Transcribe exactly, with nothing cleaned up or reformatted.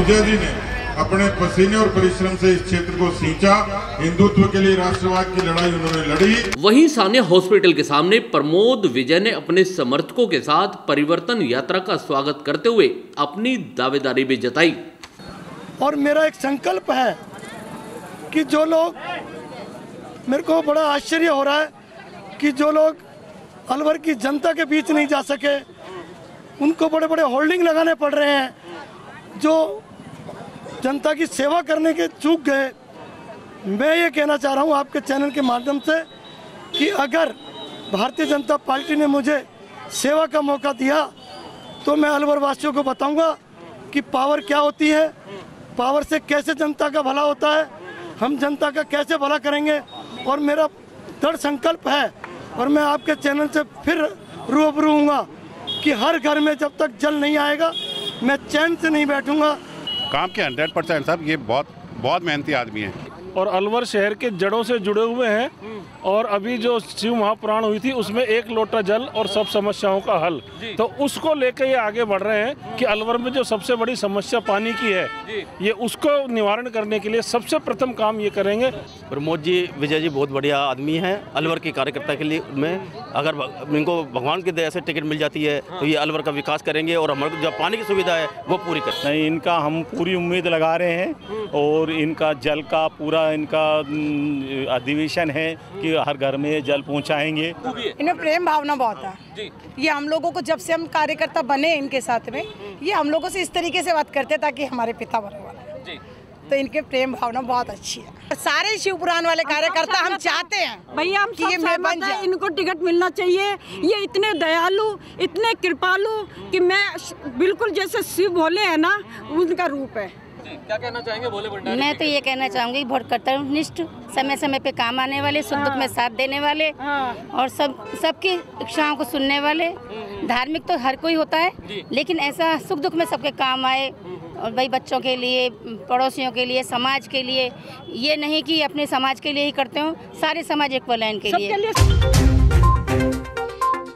विजय जी ने अपने पसीने और परिश्रम से इस क्षेत्र को सींचा। हिंदुत्व के लिए राष्ट्रवाद की लड़ाई उन्होंने लड़ी। वहीं सानिया हॉस्पिटल के सामने प्रमोद विजय ने अपने समर्थकों के साथ परिवर्तन यात्रा का स्वागत करते हुए अपनी दावेदारी भी जताई। और मेरा एक संकल्प है कि जो लोग, मेरे को बड़ा आश्चर्य हो रहा है कि जो लोग अलवर की जनता के बीच नहीं जा सके, उनको बड़े बड़े होल्डिंग लगाने पड़ रहे हैं, जो जनता की सेवा करने के चूक गए। मैं ये कहना चाह रहा हूँ आपके चैनल के माध्यम से कि अगर भारतीय जनता पार्टी ने मुझे सेवा का मौका दिया तो मैं अलवर वासियों को बताऊंगा कि पावर क्या होती है, पावर से कैसे जनता का भला होता है, हम जनता का कैसे भला करेंगे। और मेरा दृढ़ संकल्प है और मैं आपके चैनल से फिर रूबरू हूँगा कि हर घर में जब तक जल नहीं आएगा मैं चैन से नहीं बैठूंगा। काम के हंड्रेड परसेंट साहब, ये बहुत बहुत मेहनती आदमी है और अलवर शहर के जड़ों से जुड़े हुए हैं। और अभी जो शिव महापुराण हुई थी उसमें एक लोटा जल और सब समस्याओं का हल, तो उसको लेकर ये आगे बढ़ रहे हैं कि अलवर में जो सबसे बड़ी समस्या पानी की है, ये उसको निवारण करने के लिए सबसे प्रथम काम ये करेंगे। प्रमोद जी, विजय जी बहुत बढ़िया आदमी हैं। अलवर के कार्यकर्ता के लिए में अगर इनको भगवान की दया से टिकट मिल जाती है तो ये अलवर का विकास करेंगे और हमारे जो पानी की सुविधा है वो पूरी करेंगे। नहीं, इनका हम पूरी उम्मीद लगा रहे हैं और इनका जल का पूरा इनका अधिवेशन है कि हर घर में जल पहुंचाएंगे। इनमें प्रेम भावना बहुत है। ये हम लोगों को, जब से हम कार्यकर्ता बने इनके साथ में, ये हम लोगों से इस तरीके से बात करते ताकि हमारे पिता बराबर है, तो इनके प्रेम भावना बहुत अच्छी है। सारे शिवपुराण वाले कार्यकर्ता हम चाहते हैं भैया हम कि ये मैं बन जाए, इनको टिकट मिलना चाहिए। ये इतने दयालु, इतने कृपालु कि मैं बिल्कुल जैसे शिव भोले है ना, उनका रूप है। क्या कहना चाहेंगे भोले भंडारी? मैं तो ये कहना चाहूँगी बहुत कर्तव्यनिष्ठ, समय समय पे काम आने वाले, सुख दुख में साथ देने वाले और सब सबकी इच्छाओं को सुनने वाले। धार्मिक तो हर कोई होता है, लेकिन ऐसा सुख दुख में सबके काम आए और भाई बच्चों के लिए, पड़ोसियों के लिए, समाज के लिए, ये नहीं कि अपने समाज के लिए ही करते हो, सारे सामाजिक कल्याण के लिए।